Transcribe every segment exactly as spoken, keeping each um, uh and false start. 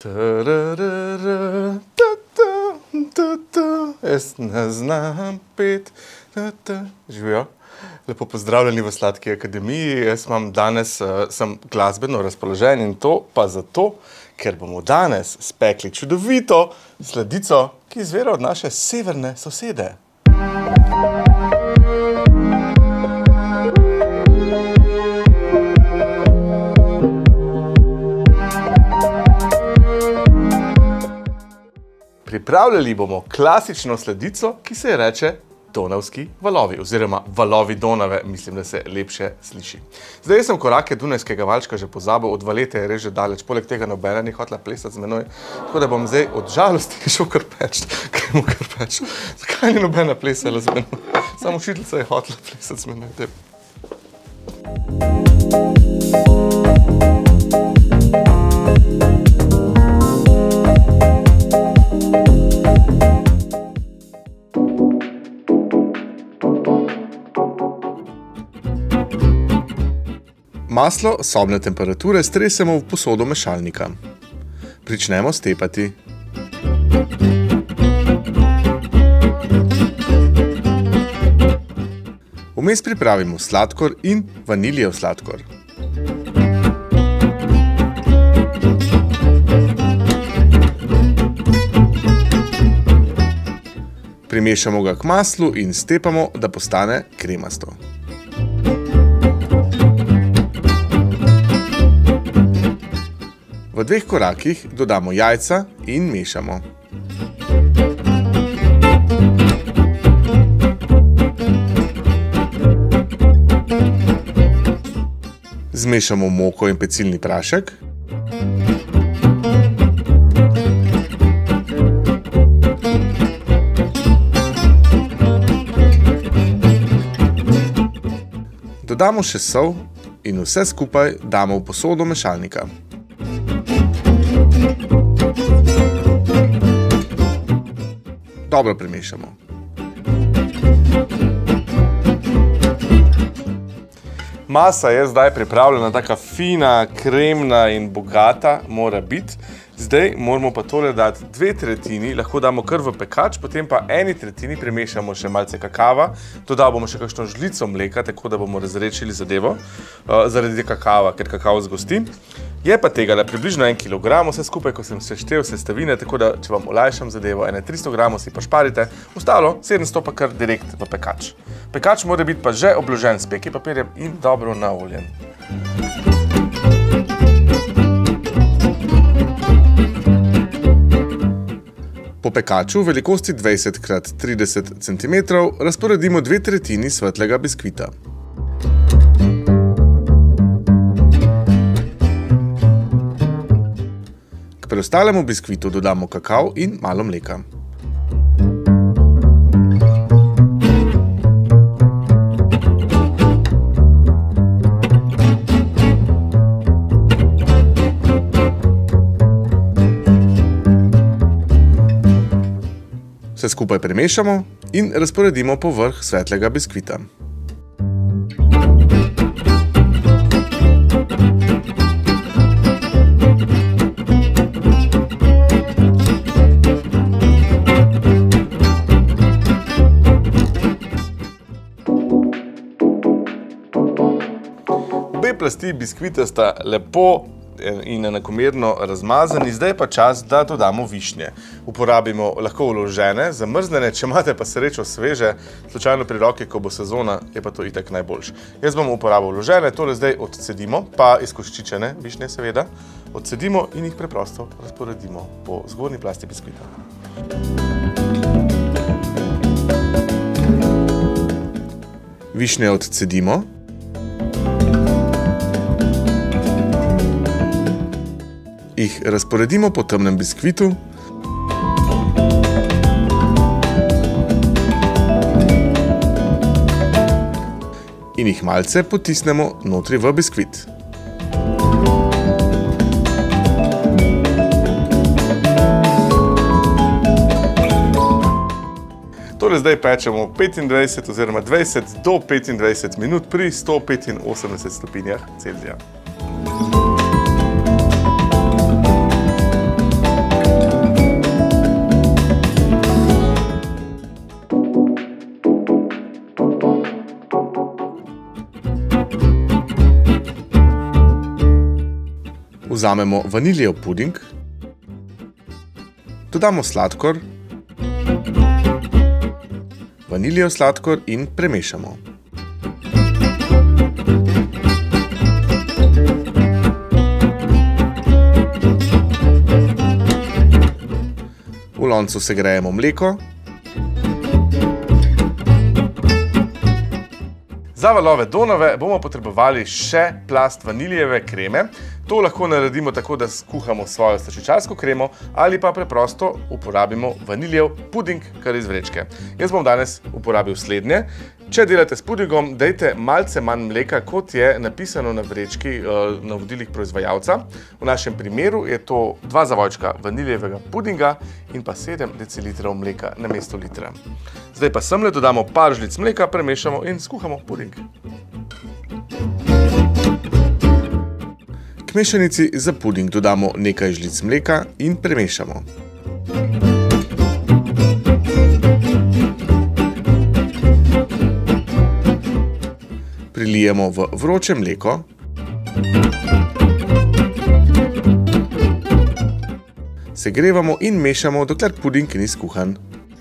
Jaz ne znam pet. Živijo. Lepo pozdravljeni v Sladki akademiji. Jaz imam danes, sem glasbeno razpoložen in to pa zato, ker bomo danes spekli čudovito sladico, ki izvira od naše severne sosede. Pripravljali bomo klasično sladico, ki se je reče Donavski valovi, oziroma valovi Donave, mislim, da se lepše sliši. Zdaj sem korake Dunajskega valčka že pozabil, od Valete je res že daleč, poleg tega nobena ni hotela plesati z menoj, tako da bom zdaj od žalosti šel kar peč, gremo kar peč. Zakaj ni nobena plesala z menoj? Samo učiteljica je hotela plesati z menoj. Maslo sobne temperature stresemo v posodo mešalnika. Pričnemo stepati. Vmes pripravimo sladkor in vaniljev sladkor. Primešamo ga k maslu in stepamo, da postane kremasto. V dveh korakih dodamo jajca in mešamo. Zmešamo moko in pecilni prašek. Dodamo še sol in vse skupaj damo v posodo mešalnika. Dobro premešamo. Masa je zdaj pripravljena, taka fina, kremna in bogata mora biti. Zdaj moramo pa tole dati dve tretjini, lahko damo kar v pekač, potem pa eni tretjini premešamo še malce kakava, dodal bomo še kakšno žlico mleka, tako da bomo razredčili zadevo, zaradi kakava, ker kakav zgosti. Je pa tega približno en kilogram, vse skupaj, ko sem seštel sestavine, tako da, če vam olajšam zadevo, ene tristo gramov si pa šparite, ostalo sedemsto pa kar direkt v pekač. Pekač mora biti pa že obložen s peki papirjem in dobro naoljen. Po pekaču velikosti dvajset krat trideset centimetrov razporedimo dve tretjini svetlega biskvita. K preostalemu biskvitu dodamo kakav in malo mleka. Vse skupaj premešamo in razporedimo povrh svetlega biskvita. Obe plasti biskvita sta lepo in enakomerno razmazani, zdaj pa čas, da dodamo višnje. Uporabimo lahko vložene, zamrznjene, če imate pa srečo sveže, slučajno pri roki, ko bo sezona, je pa to itak najboljš. Jaz bom uporabil vložene, tole zdaj odcedimo, pa izkoščičene višnje seveda, odcedimo in jih preprosto razporedimo po zgornji plasti biskvita. Višnje odcedimo. Jih razporedimo po temnem biskvitu. In jih malce potisnemo notri v biskvit. Tole zdaj pečemo petindvajset oziroma dvajset do petindvajset minut pri sto petinosemdeset stopinjah Celzija. Vzamemo vaniljev puding, dodamo sladkor, vaniljev sladkor in premešamo. V loncu segrejemo mleko. Za valove donove bomo potrebovali še plast vaniljeve kreme. To lahko naredimo tako, da skuhamo svojo slaščičarsko kremo ali pa preprosto uporabimo vaniljev puding kar iz vrečke. Jaz bom danes uporabil slednje. Če delate s pudingom, dajte malce manj mleka, kot je napisano na vrečki na vodilih proizvajalca. V našem primeru je to dva zavojčka vaniljevega pudinga in pa sedem decilitrov mleka namesto litra. Zdaj pa semle dodamo par žlic mleka, premešamo in skuhamo puding. K mešanici za puding dodamo nekaj žlic mleka in premešamo. Prilijemo v vroče mleko. Segrevamo in mešamo, dokler puding ni skuhan.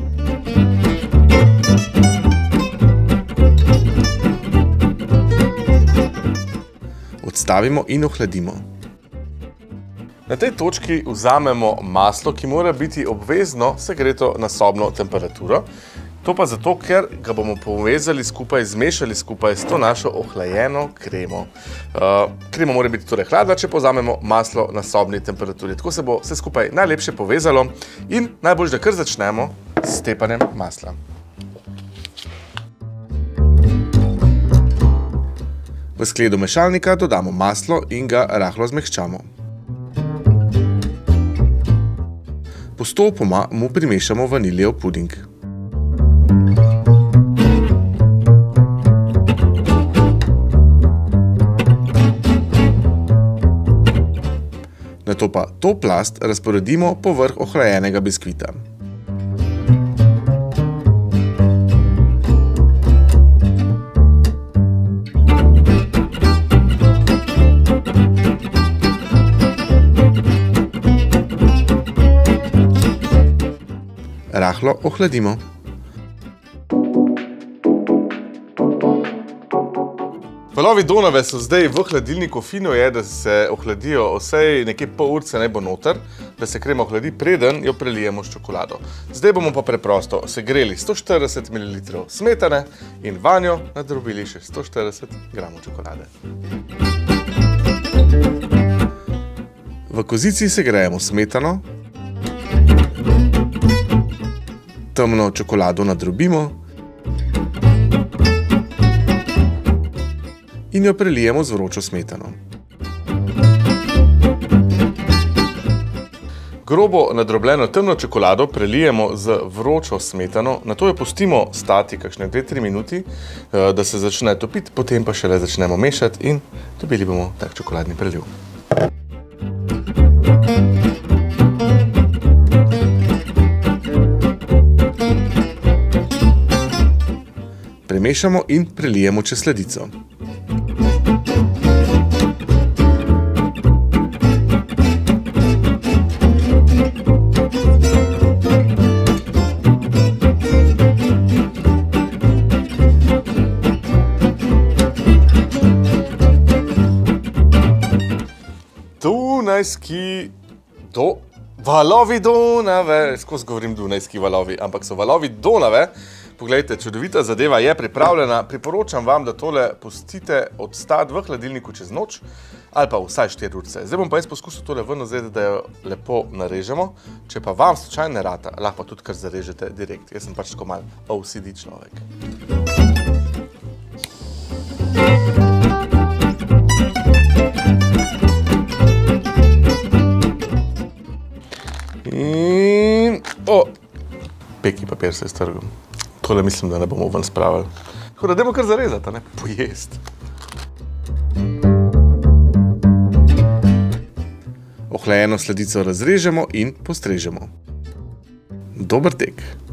Odstavimo in ohladimo. Na tej točki vzamemo maslo, ki mora biti obvezno segreto na sobno temperaturo. To pa zato, ker ga bomo povezali skupaj, zmešali skupaj s to našo ohlajeno kremo. Krema mora biti torej hladna, če povzamemo maslo na sobni temperaturi. Tako se bo vse skupaj najlepše povezalo in najbolj, da kar začnemo s stepanjem masla. V skledo mešalnika dodamo maslo in ga rahlo zmehčamo. Postopoma mu primešamo vaniljev puding. Nato pa to plast razporedimo povrh ohlajenega biskvita. Rahlo ohladimo. Valovi donove so zdaj v hladilniku. Fino je, da se ohladijo vsaj nekje pol urce naj bo noter, da se krema ohladi, preden jo prelijemo s čokolado. Zdaj bomo pa preprosto segreli sto štirideset mililitrov smetane in vanjo nadrobili še sto štirideset gramov čokolade. V kozici segrejemo smetano, temno čokolado nadrobimo in jo prelijemo z vročo smetano. Grobo nadrobljeno temno čokolado prelijemo z vročo smetano, nato jo pustimo stati kakšne dve do tri minuti, da se začne topiti, potem pa šele začnemo mešati in dobili bomo tak čokoladni preliv. Premešamo in prelijemo čez sladico. Dunajski do... Valovi Donave, skozi govorim Dunajski valovi, ampak so valovi Donave. Poglejte, čudovita zadeva je pripravljena. Priporočam vam, da tole pustite odstati v hladilniku čez noč ali pa vsaj štiri urce. Zdaj bom pa jaz poskusil tole ven vzeti, da jo lepo narežemo. Če pa vam slučajno ne rata, lahko pa tudi kar zarežete direkt. Jaz sem pač tako malo O C D človek. In... O! Peki papir se je strgal. Tole mislim, da ne bomo ven spravili. Tako da dajmo kar zarezati, a ne? Pojest. Ohlajeno sladico razrežemo in postrežemo. Dober tek!